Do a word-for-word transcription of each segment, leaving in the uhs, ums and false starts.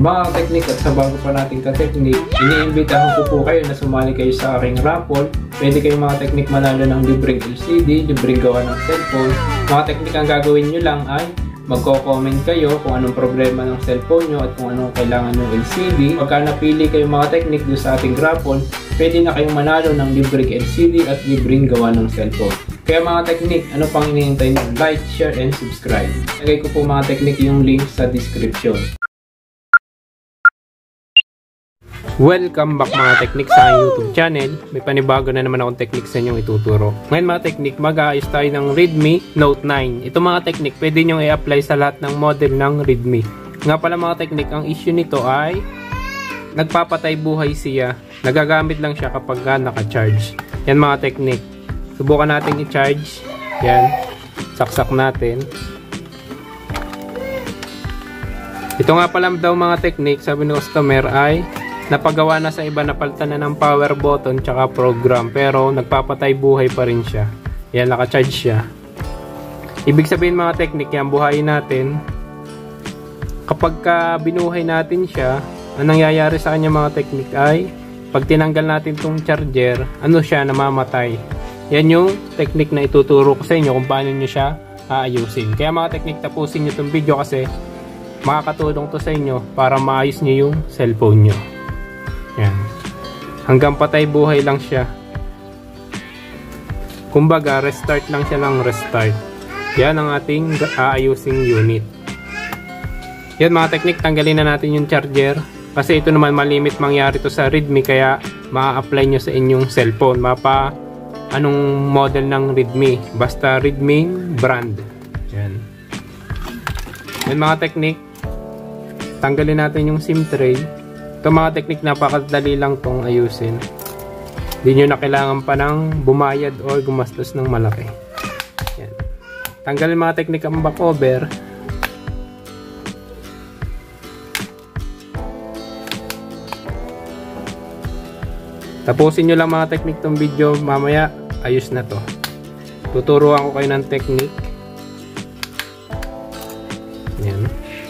Mga technique at sa bago pa nating ka-technique, iniimbitahan ko po kayo na sumali kayo sa aking raffle. Pwede kayong mga technique manalo ng libreng L C D, libreng gawa ng cellphone. Mga technique ang gagawin nyo lang ay magko-comment kayo kung anong problema ng cellphone nyo at kung anong kailangan ng L C D. Pagka napili kayong mga technique doon sa ating raffle, pwede na kayong manalo ng libreng L C D at libreng gawa ng cellphone. Kaya mga technique, ano pang hinihintay nyo? Like, share, and subscribe. Lagay ko po mga technique yung link sa description. Welcome back mga technique sa YouTube channel. May panibago na naman akong technique sa inyong ituturo. Ngayon mga technique, mag-aayos tayo ng Redmi Note nine. Ito mga technique, pwede nyo i-apply sa lahat ng model ng Redmi. Nga pala mga technique, ang issue nito ay nagpapatay buhay siya. Nagagamit lang siya kapag naka-charge. Yan mga technique. Subukan natin i-charge. Yan. Saksak natin. Ito nga pala daw mga technique, sabi ng customer ay napagawa na sa iba, napalitan na ng power button tsaka program, pero nagpapatay buhay pa rin siya. Yan, naka-charge siya. Ibig sabihin mga technique, yan, buhayin natin. Kapag ka binuhay natin siya, ang nangyayari sa kanya mga technique ay pag tinanggal natin tong charger, ano siya, namamatay. Yan yung technique na ituturo ko sa inyo kung paano nyo siya aayusin. Kaya mga technique, tapusin nyo itong video kasi makakatulong to sa inyo para maayos nyo yung cellphone nyo. Yan. Hanggang patay buhay lang siya. Kumbaga, restart lang siya ng restart. Yan ang ating aayusing unit. Yan mga technique, tanggalin na natin yung charger. Kasi ito naman malimit mangyari to sa Redmi, kaya ma-apply nyo sa inyong cellphone. Mapa anong model ng Redmi. Basta Redmi brand. Yan. Yan mga technique, tanggalin natin yung SIM tray. Ito mga technique, napakadali lang tong ayusin. Hindi nyo na kailangan pa ng bumayad or gumastos ng malaki. Yan. Tanggalin mga technique ang back cover. Tapusin nyo lang mga technique tong video. Mamaya, ayos na to. Tuturuan ko kayo ng technique. Yan.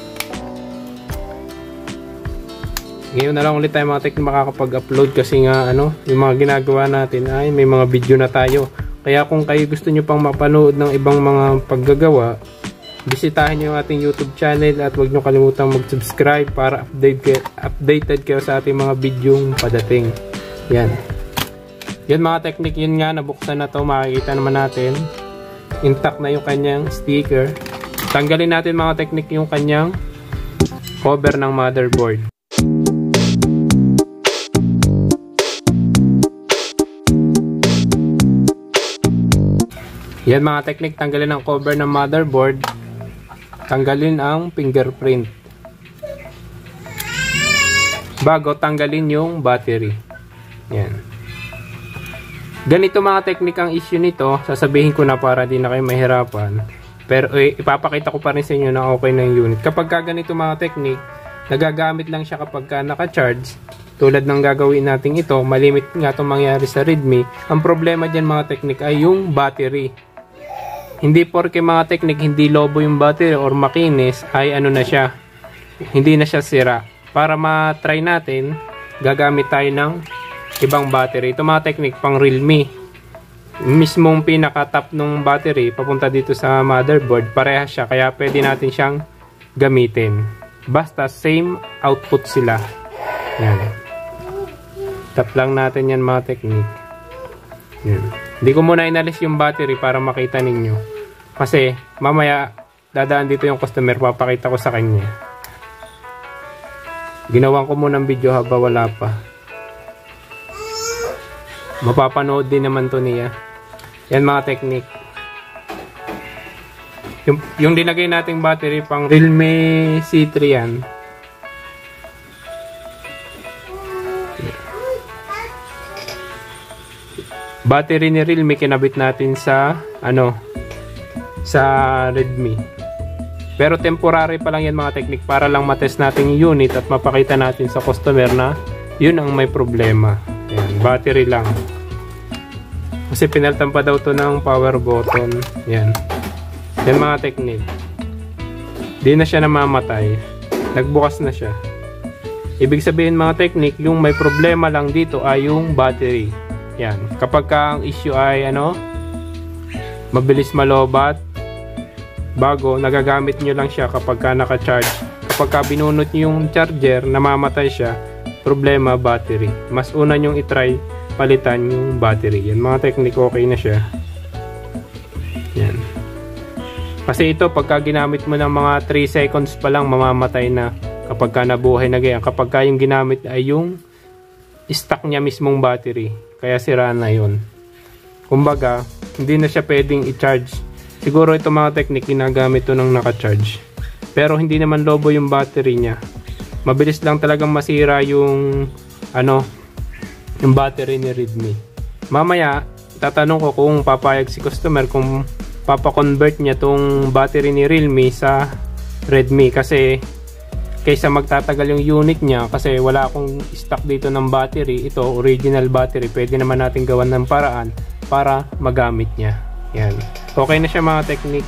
Ngayon na lang ulit tayo mga technique makakapag-upload kasi nga ano, yung mga ginagawa natin ay may mga video na tayo. Kaya kung kayo gusto nyo pang mapanood ng ibang mga paggagawa, bisitahin nyo yung ating YouTube channel at huwag nyo kalimutang mag-subscribe para update kayo, updated kayo sa ating mga videong padating. Yan. Yan mga technique, yun nga, nabuksan na to, makikita naman natin. Intact na yung kanyang sticker. Tanggalin natin mga technique yung kanyang cover ng motherboard. Yan mga technique, tanggalin ang cover ng motherboard. Tanggalin ang fingerprint. Bago tanggalin yung battery. Yan. Ganito mga technique ang issue nito. Sasabihin ko na para di na kayo mahirapan. Pero eh, ipapakita ko pa rin sa inyo na okay na yung unit. Kapag ka ganito mga technique, nagagamit lang siya kapag ka naka-charge. Tulad ng gagawin natin ito, malimit nga itong mangyari sa Redmi. Ang problema dyan mga technique ay yung battery. Hindi porke mga technique hindi lobo yung battery or makinis ay ano na siya, hindi na siya sira. Para ma-try natin, gagamit tayo ng ibang battery. Ito mga technique pang Realme. Mismong pinaka-top ng battery papunta dito sa motherboard, parehas siya, kaya pwede natin siyang gamitin. Basta same output sila. Yan. Tap lang natin yan mga technique. Yan. Hindi ko muna inalis yung battery para makita ninyo. Kasi mamaya dadaan dito yung customer, papakita ko sa kanya. Ginawan ko muna ng video haba wala pa. Mapapanood din naman to niya. Yan mga technique. Yung, yung dinagay nating battery pang Realme C three yan. Battery ni Realme kinabit natin sa ano, sa Redmi. Pero temporary pa lang yan mga technique, para lang matest natin yung unit at mapakita natin sa customer na yun ang may problema. Yan, battery lang. Kasi pinaltan pa daw to ng power button. Yan. Yan mga technique. Di na siya namamatay. Nagbukas na siya. Ibig sabihin mga technique, yung may problema lang dito ay yung battery. Yan. Kapag ka ang issue ay ano, mabilis malobat, bago, nagagamit nyo lang siya kapag ka naka-charge. Kapag ka binunot nyo yung charger, namamatay siya, problema battery. Mas una nyong itry palitan yung battery. Yan mga technique, okay na siya. Yan. Kasi ito, pagka ginamit mo ng mga three seconds pa lang, mamamatay na kapag ka nabuhay na ganyan. Kapag ka yung ginamit ay yung stock niya mismong battery. Kaya sira na yun. Kumbaga, hindi na siya pwedeng i-charge. Siguro ito mga technique, ginagamit to ng naka-charge. Pero hindi naman lobo yung battery niya. Mabilis lang talagang masira yung ano, yung battery ni Redmi. Mamaya, tatanong ko kung papayag si customer kung papa-convert niya tong battery ni Realme sa Redmi. Kasi kaysa magtatagal yung unit niya, kasi wala akong stock dito ng battery, ito original battery, pwede naman natin gawan ng paraan para magamit niya. Yan. Okay na siya mga technique.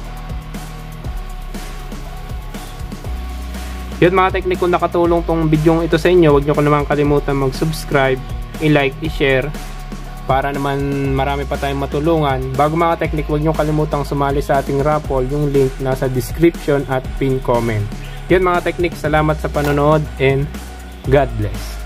Yun mga technique, kung nakatulong tong video ito sa inyo, huwag nyo ko naman kalimutan mag-subscribe, i-like, i-share, para naman marami pa tayong matulungan. Bago mga technique, huwag nyo kalimutang sumali sa ating raffle, yung link nasa description at pin comment. Yun mga technique, salamat sa panonood and God bless.